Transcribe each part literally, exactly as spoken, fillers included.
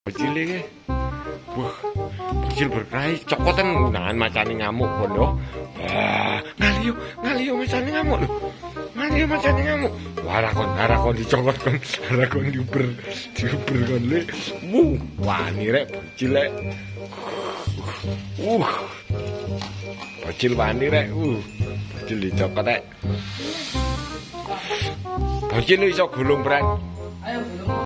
Bocil iki. Wah, bocil berkelahi cokotan nahan macane ngamuk bondo. Wah, ngaliyo, ngaliyo macane ngamuk lho. Ngaliyo macane ngamuk. Wah, rakon, rakon dicokot kon, rakon diuber, diuber kon le. Wuh, wani rek bocil rek. Uh. Bocil wani rek. Uh. Bocil dicokot rek. Bocil iso gulung pran. Ayo gulung.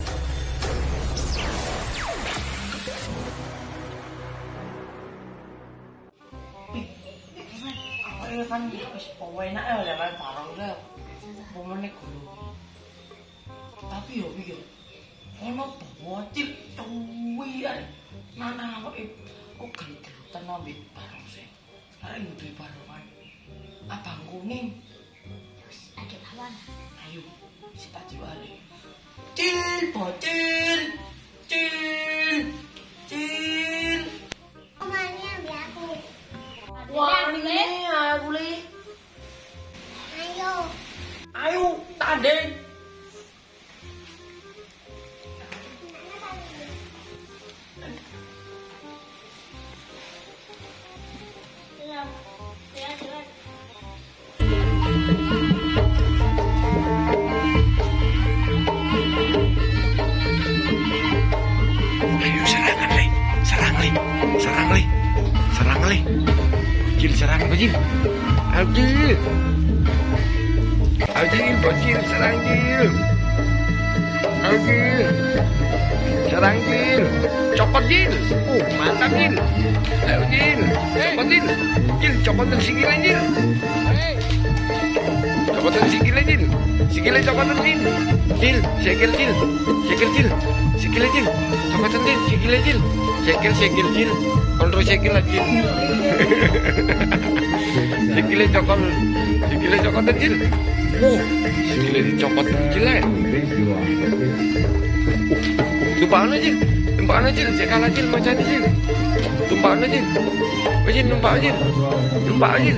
Kan wis enak ya lewat barang le. Pomene gulu. Tapi yo iki yo. Ono bocil tuwian. Nana awake kok ganten ambek barang sih. Arek nduwe barongan. Abang kuning. Wis ada lawan. Ayo, si tak diwale. Cil, bocil. Cil. Cil. Omanya ambil aku. Wah, ini aku li. Ayo. Ayo, tanding. Belum. Lihat, lihat. Ayo serangan le, serang le, serang le, serang le. Bocil serang bocil. Ayo. Ayo bocil serang Jil. Ayo. Serang Jil. Copot Jil. Uh, mantap Jil. Ayo Jil. Copot Jil. Jil copotan sikile Jil. Copotan sikile Jil. Sikile copotan Jil. Jil, sikil Jil. Sikil Jil. Sikile Jil. Copotan Jil, sikile Jil. Sikil sikil Jil. Kontrol sikil lagi. Sikile cokol. Sikile copotan Jil. Oh, sikile dicopot Jil ae. Tumpakna Jil. Tumpakna Jil, cek kalah Jil macane Jil. Tumpakna Jil. Wis numpak Jil. Numpak Jil.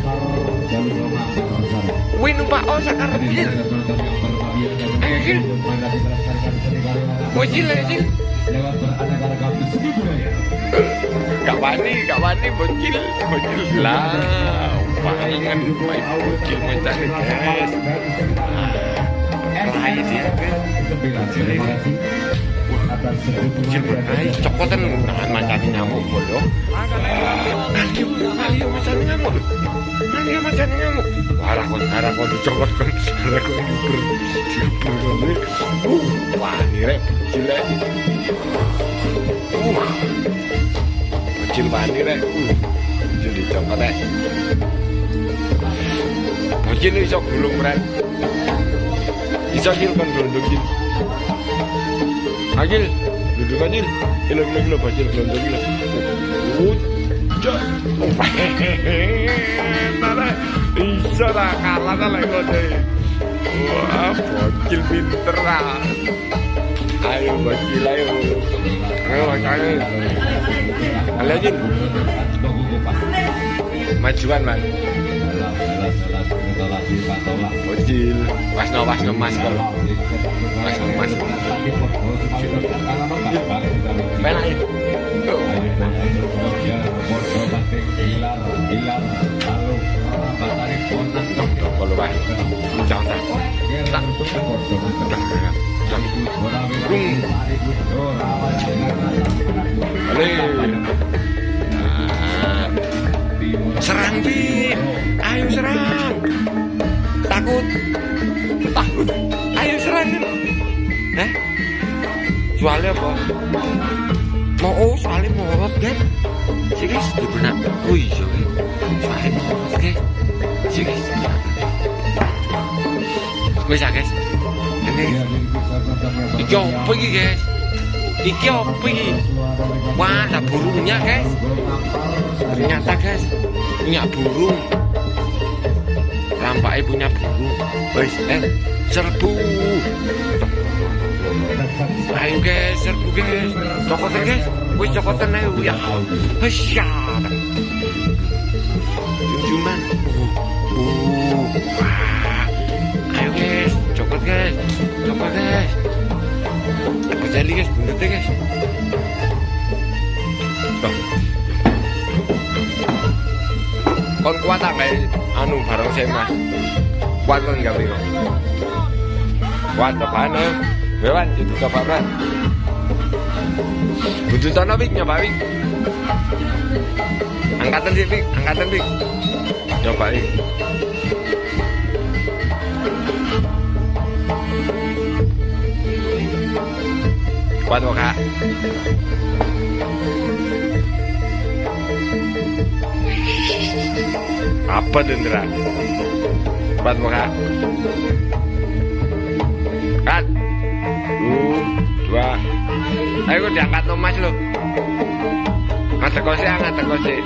Wih numpak oh sakarep Jil. Ayo Jil. Wih Jil ayo Jil. Gak wani, gak wani bocil, bocil lah. Palingan main bocil macane guys. Lain dia guys. Bocil ini. Bocil berkelahi cokotan nahan macane nyamuk bodoh. Ngaliyo, ngaliyo macane nyamuk lho. Ngaliyo macane nyamuk. Wah, rakon, rakon dicokot kon, rakon diuber, diuber kon le. Uh, wah, ini rek bocil rek. Uh. Bocil wani rek. Uh. Bocil dicokot rek. Bocil iso gulung pran. Iso Jil kon glondong Jil. Agil, duduk aja. Gila gila gila bocil glondong gila. Ucap. Nara, iso lah kalah lah kode. Wah, bocil pinter lah. Ayo bocil ayo. Ayo ayo. Ayo Jil. Majuan man. Bocil, wasno wasno mas kalau. Wasno mas. Penak ya. Kalau bah, jangan tak, tak, Rung. Serang Jin, ayo serang. Takut, takut. Ayo serang. Eh? Soalnya apa? Mau oh, soalnya mau ngorot guys. Si guys, di benak. Oh iya guys. Soalnya mau ngorot guys. Si guys. Bisa guys. Ini. Iki apa ini guys? Iki apa ini? Wah, ada burungnya guys. Ternyata guys, punya burung. Rampaknya punya burung. Guys, eh, serbu. Ayo guys, serbu guys. Cokotan guys. Wih cokotan ayo ya. Hesya. Cium-ciuman. Uh, uh, wah. Ayo guys, cokot guys. Cokot guys. Aku jadi guys, bener deh guys. kon kuat tak guys anu bareng saya mas kuat kan nggak beri kuat apaan ayo bewan itu coba berat butuh tono Bik nyoba Bik angkatan sih Bik angkatan Bik coba Bik kuat kok kak apa Dendra kuat kok kak kan uh, dua ayo gue diangkat no mas lo nggak teko sih nggak teko sih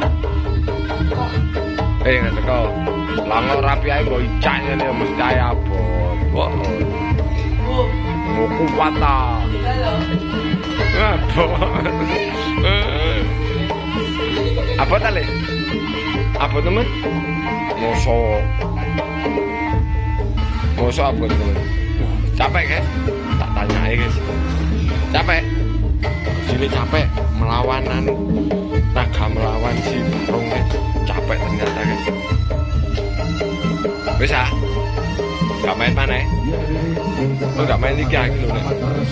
eh nggak teko langor rapi aja gue icanya nih mesti kayak apa kok mau kuat lah apa apa tali apa temen moso moso apa temen capek kan tak tanya aja guys capek sini capek melawan anu naga melawan si burung guys capek ternyata guys bisa gak main mana ya lo gak main liga gitu nih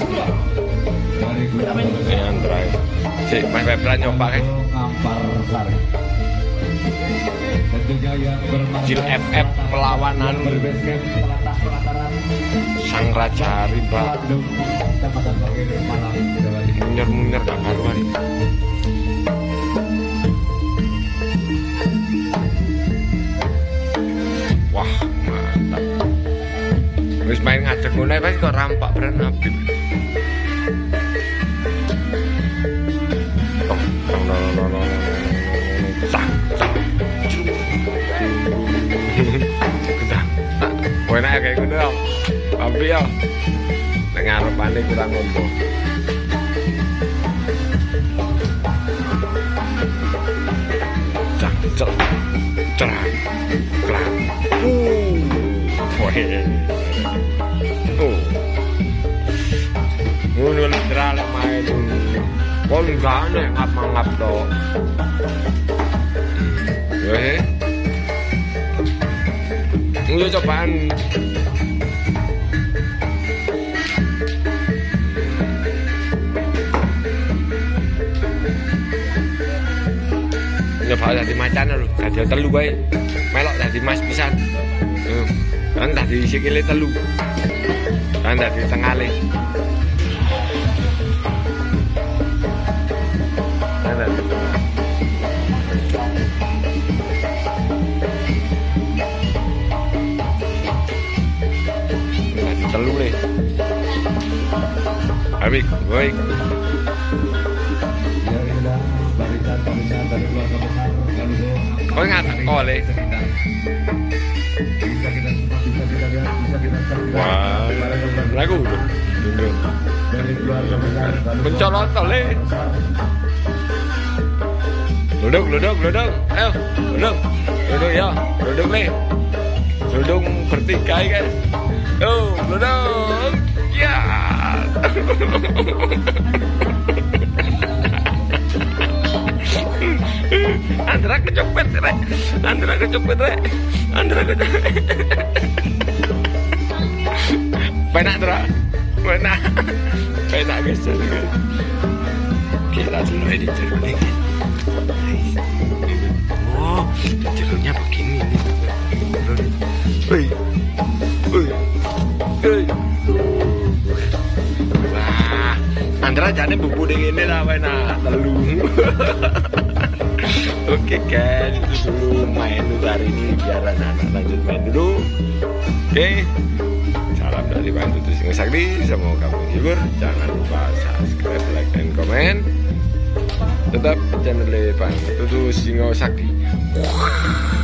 ini Andra si main webran nyoba guys Jil F F melawan anu sang raja rimba munyer-munyer gak karuan nih wah mantap wis main ngadeg ngono wis kok rampak beran Habib oh no no no no sak sak enak kayak gitu dong tapi ya ngarepane kurang ngopo cak cak cerang kelang uh wohe oh ngono literal main kon gane ngap-ngap to yo he Nggak cobaan nyoba dadi macan lho dadi telu wae melok dadi mas pisan kan dadi sikile telu kan dadi tengale kan dadi telu nih Habib, baik kau nggak teko le wah lagu mencolot le duduk duduk duduk ayo duduk duduk ya duduk le duduk bertiga guys oh duduk ya Andra kecopet rek Andra kecopet rek Andra kecopet penak Andra penak penak guys kita dulu ini jeruknya oh jeruknya begini wih wih wih wah Andra jane bumbu dingin ini lah penak telu. Oke kan, itu dulu main dulu hari ini biar anak-anak lanjut main dulu. Oke, salam dari Pak Tutu Singo Sakti, semoga menghibur. Jangan lupa subscribe, like, dan komen. Tetap channel Pak Tutu Singo Sakti.